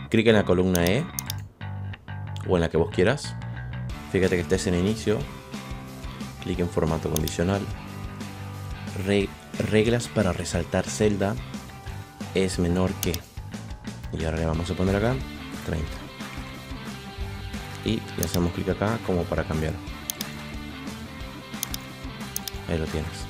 clic en la columna E o en la que vos quieras. Fíjate que estés en inicio. Clic en formato condicional. Reglas para resaltar celda es menor que. Y ahora le vamos a poner acá 30. Y le hacemos clic acá como para cambiar. Ahí lo tienes.